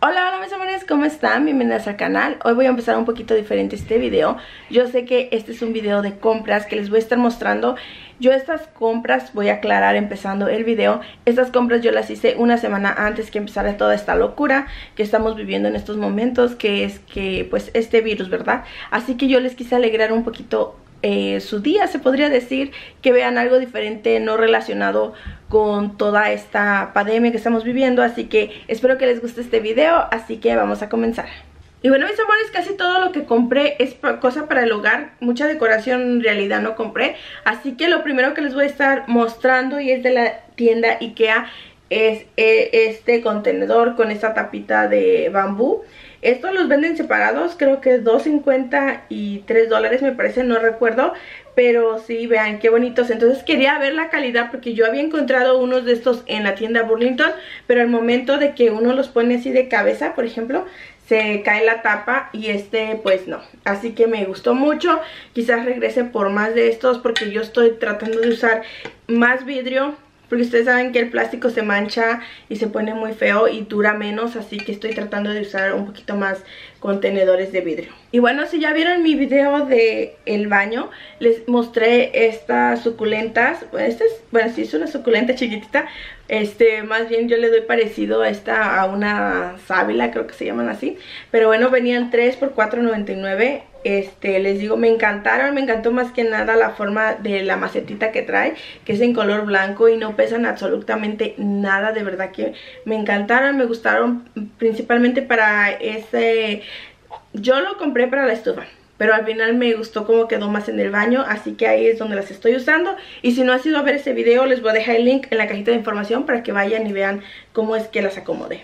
Hola, hola mis amores, ¿cómo están? Bienvenidas al canal. Hoy voy a empezar un poquito diferente este video. Yo sé que este es un video de compras que les voy a estar mostrando. Yo estas compras, voy a aclarar empezando el video, estas compras yo las hice una semana antes que empezara toda esta locura que estamos viviendo en estos momentos, que es que pues este virus, ¿verdad? Así que yo les quise alegrar un poquito su día, se podría decir, que vean algo diferente, no relacionado con toda esta pandemia que estamos viviendo. Así que espero que les guste este video, así que vamos a comenzar. Y bueno, mis amores, casi todo lo que compré es cosa para el hogar. Mucha decoración en realidad no compré. Así que lo primero que les voy a estar mostrando, y es de la tienda IKEA, es este contenedor con esta tapita de bambú. Estos los venden separados, creo que $2.50 y $3 me parece, no recuerdo. Pero sí, vean qué bonitos. Entonces quería ver la calidad porque yo había encontrado unos de estos en la tienda Burlington, pero al momento de que uno los pone así de cabeza, por ejemplo, se cae la tapa y este pues no. Así que me gustó mucho. Quizás regrese por más de estos porque yo estoy tratando de usar más vidrio, porque ustedes saben que el plástico se mancha y se pone muy feo y dura menos. Así que estoy tratando de usar un poquito más contenedores de vidrio. Y bueno, si ya vieron mi video de el baño, les mostré estas suculentas. Bueno, sí es una suculenta chiquitita. Más bien yo le doy parecido a esta, a una sábila, creo que se llaman así. Pero bueno, venían 3 por $4.99. Les digo, me encantaron, me encantó más que nada la forma de la macetita que trae, que es en color blanco y no pesan absolutamente nada. De verdad que me encantaron, me gustaron principalmente para yo lo compré para la estufa, pero al final me gustó cómo quedó más en el baño, así que ahí es donde las estoy usando. Y si no has ido a ver ese video, les voy a dejar el link en la cajita de información para que vayan y vean cómo es que las acomodé.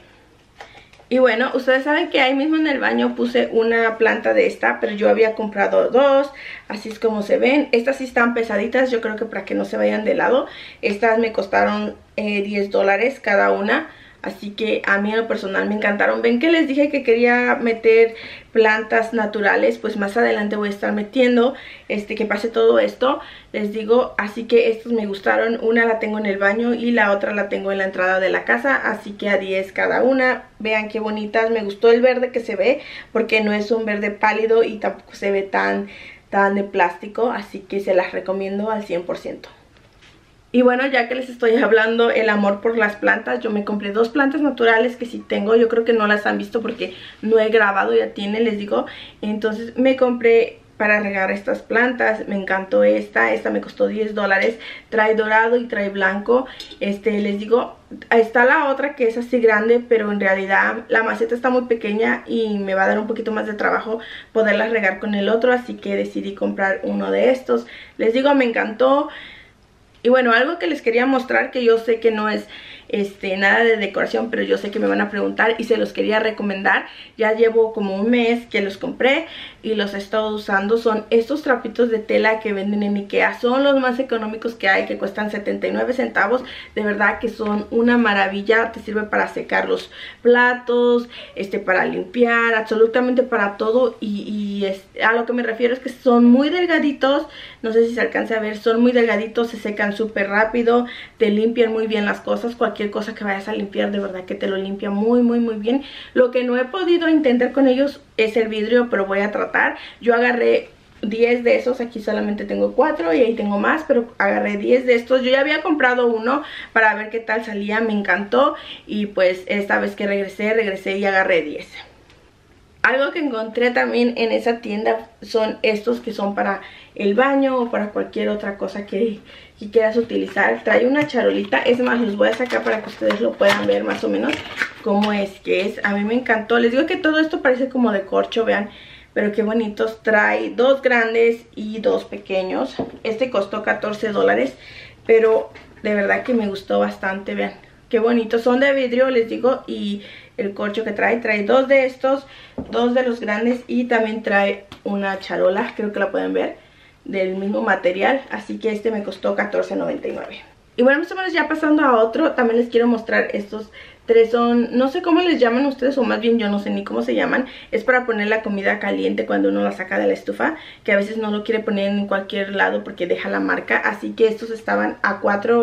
Y bueno, ustedes saben que ahí mismo en el baño puse una planta de esta, pero yo había comprado dos, así es como se ven. Estas sí están pesaditas, yo creo que para que no se vayan de lado. Estas me costaron $10 cada una. Así que a mí en lo personal me encantaron. Ven que les dije que quería meter plantas naturales, pues más adelante voy a estar metiendo que pase todo esto, les digo. Así que estos me gustaron. Una la tengo en el baño y la otra la tengo en la entrada de la casa, así que a 10 cada una. Vean qué bonitas. Me gustó el verde que se ve, porque no es un verde pálido y tampoco se ve tan de plástico, así que se las recomiendo al 100%. Y bueno, ya que les estoy hablando el amor por las plantas, yo me compré dos plantas naturales que sí tengo. Yo creo que no las han visto porque no he grabado, ya tiene, les digo. Entonces me compré para regar estas plantas. Me encantó esta me costó $10. Trae dorado y trae blanco. Les digo, está la otra que es así grande, pero en realidad la maceta está muy pequeña y me va a dar un poquito más de trabajo poderlas regar con el otro. Así que decidí comprar uno de estos. Les digo, me encantó. Y bueno, algo que les quería mostrar, que yo sé que no es nada de decoración, pero yo sé que me van a preguntar y se los quería recomendar. Ya llevo como un mes que los compré y los he estado usando. Son estos trapitos de tela que venden en IKEA. Son los más económicos que hay, que cuestan 79 centavos. De verdad que son una maravilla. Te sirve para secar los platos, para limpiar, absolutamente para todo. Y a lo que me refiero es que son muy delgaditos. No sé si se alcanza a ver, son muy delgaditos, se secan súper rápido, te limpian muy bien las cosas. Cualquier cosa que vayas a limpiar, de verdad que te lo limpia muy bien. Lo que no he podido entender con ellos es el vidrio, pero voy a tratar. Yo agarré 10 de esos, aquí solamente tengo 4 y ahí tengo más, pero agarré 10 de estos. Yo ya había comprado uno para ver qué tal salía, me encantó. Y pues esta vez que regresé y agarré 10. Algo que encontré también en esa tienda son estos que son para el baño o para cualquier otra cosa que quieras utilizar. Trae una charolita, es más, los voy a sacar para que ustedes lo puedan ver más o menos cómo es que es. A mí me encantó, les digo que todo esto parece como de corcho, vean, pero qué bonitos. Trae 2 grandes y 2 pequeños. Costó $14, pero de verdad que me gustó bastante, vean. Qué bonitos, son de vidrio, les digo, y el corcho que trae 2 de estos, 2 de los grandes, y también trae una charola, creo que la pueden ver, del mismo material. Así que me costó $14.99. Y bueno, más o menos ya pasando a otro, también les quiero mostrar estos tres. Son, no sé cómo les llaman ustedes, o más bien yo no sé ni cómo se llaman. Es para poner la comida caliente cuando uno la saca de la estufa, que a veces no lo quiere poner en cualquier lado porque deja la marca. Así que estos estaban a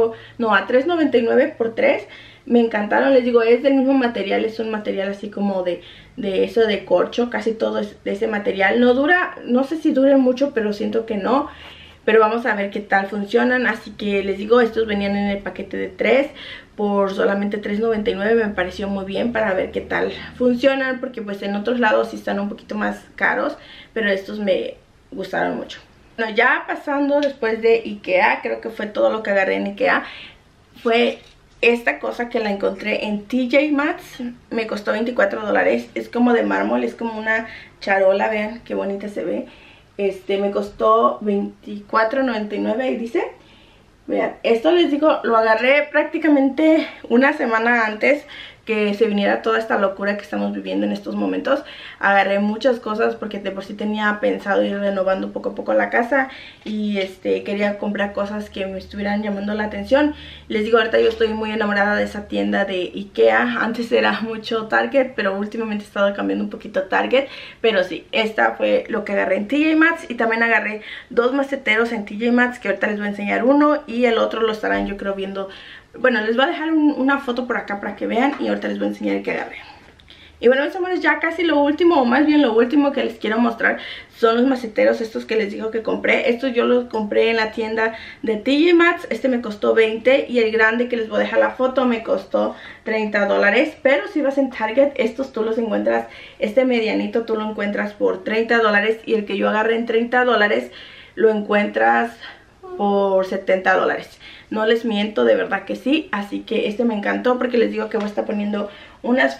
$3.99 por 3. Me encantaron, les digo, es del mismo material, es un material así como de eso de corcho, casi todo es de ese material. No dura, no sé si dure mucho, pero siento que no. Pero vamos a ver qué tal funcionan. Así que les digo, estos venían en el paquete de 3 por solamente $3.99. Me pareció muy bien para ver qué tal funcionan, porque pues en otros lados sí están un poquito más caros, pero estos me gustaron mucho. Bueno, ya pasando después de Ikea, creo que fue todo lo que agarré en Ikea. Fue esta cosa que la encontré en TJ Maxx. Me costó $24. Es como de mármol, es como una charola. Vean qué bonita se ve. Me costó $24.99 y dice, vean, esto les digo, lo agarré prácticamente una semana antes que se viniera toda esta locura que estamos viviendo en estos momentos. Agarré muchas cosas porque de por sí tenía pensado ir renovando poco a poco la casa y quería comprar cosas que me estuvieran llamando la atención. Les digo, ahorita yo estoy muy enamorada de esa tienda de Ikea. Antes era mucho Target, pero últimamente he estado cambiando un poquito Target. Pero sí, esta fue lo que agarré en TJ Maxx. Y también agarré dos maceteros en TJ Maxx, que ahorita les voy a enseñar uno, y el otro lo estarán yo creo viendo. Bueno, les voy a dejar una foto por acá para que vean y ahorita les voy a enseñar el que agarré. Y bueno, mis amores, ya casi lo último, o más bien lo último que les quiero mostrar son los maceteros estos que les digo que compré. Estos yo los compré en la tienda de TJ Maxx. Este me costó 20 y el grande que les voy a dejar la foto me costó $30. Pero si vas en Target, estos tú los encuentras, este medianito tú lo encuentras por $30 y el que yo agarré en $30 lo encuentras por $70. No les miento, de verdad que sí. Así que este me encantó porque les digo que voy a estar poniendo unas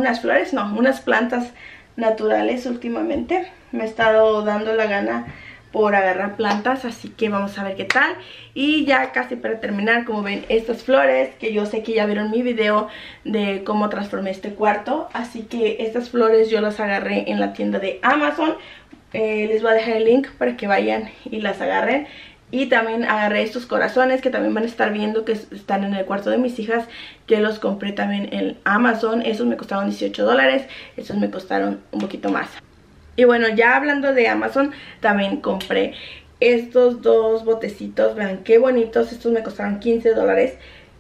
plantas naturales últimamente. Me he estado dando la gana por agarrar plantas, así que vamos a ver qué tal. Y ya casi para terminar, como ven, estas flores, que yo sé que ya vieron mi video de cómo transformé este cuarto. Así que estas flores yo las agarré en la tienda de Amazon. Les voy a dejar el link para que vayan y las agarren. Y también agarré estos corazones que también van a estar viendo, que están en el cuarto de mis hijas, que los compré también en Amazon. Esos me costaron $18, estos me costaron un poquito más. Y bueno, ya hablando de Amazon, también compré estos dos botecitos. Vean qué bonitos, estos me costaron $15.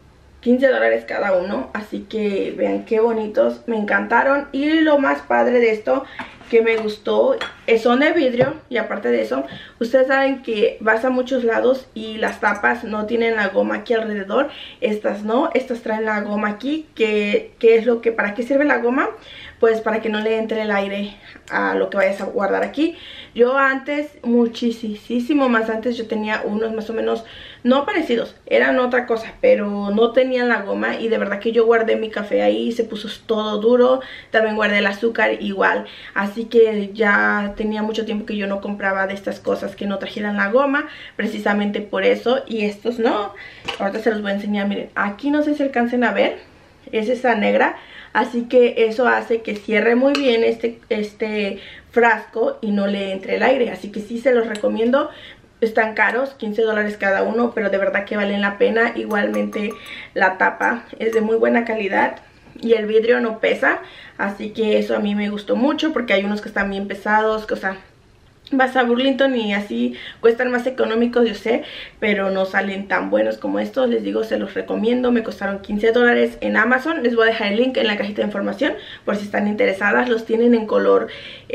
$15 cada uno, así que vean qué bonitos, me encantaron. Y lo más padre de esto que me gustó, son de vidrio. Y aparte de eso, ustedes saben que vas a muchos lados y las tapas no tienen la goma aquí alrededor. Estas no, estas traen la goma aquí. ¿Qué es lo que, para qué sirve la goma? Pues para que no le entre el aire a lo que vayas a guardar aquí. Yo antes, muchísimo más antes, yo tenía unos más o menos, no parecidos, eran otra cosa, pero no tenían la goma. Y de verdad que yo guardé mi café ahí y se puso todo duro. También guardé el azúcar igual. Así que ya tenía mucho tiempo que yo no compraba de estas cosas que no trajeran la goma, precisamente por eso. Y estos no, ahorita se los voy a enseñar. Miren, aquí no sé si alcancen a ver, es esa negra. Así que eso hace que cierre muy bien este frasco y no le entre el aire. Así que sí se los recomiendo. Están caros, $15 cada uno, pero de verdad que valen la pena. Igualmente la tapa es de muy buena calidad y el vidrio no pesa. Así que eso a mí me gustó mucho, porque hay unos que están bien pesados, que, o sea, vas a Burlington y así cuestan más económicos, yo sé, pero no salen tan buenos como estos. Les digo, se los recomiendo. Me costaron $15 en Amazon. Les voy a dejar el link en la cajita de información por si están interesadas. Los tienen en color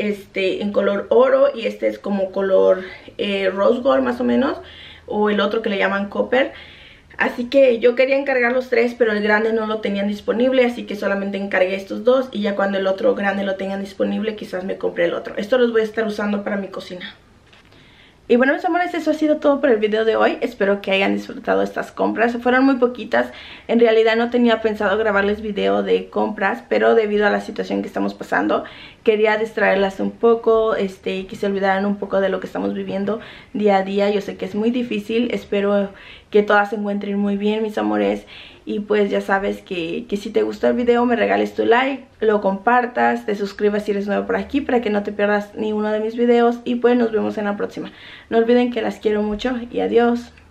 oro, y este es como color rose gold más o menos, o el otro que le llaman copper. Así que yo quería encargar los tres, pero el grande no lo tenían disponible, así que solamente encargué estos dos. Y ya cuando el otro grande lo tengan disponible, quizás me compré el otro. Esto los voy a estar usando para mi cocina. Y bueno, mis amores, eso ha sido todo por el video de hoy. Espero que hayan disfrutado estas compras. Fueron muy poquitas. En realidad no tenía pensado grabarles video de compras, pero debido a la situación que estamos pasando, quería distraerlas un poco, y que se olvidaran un poco de lo que estamos viviendo día a día. Yo sé que es muy difícil. Espero que todas se encuentren muy bien, mis amores. Y pues ya sabes que si te gustó el video, me regales tu like, lo compartas, te suscribas si eres nuevo por aquí para que no te pierdas ni uno de mis videos. Y pues nos vemos en la próxima. No olviden que las quiero mucho y adiós.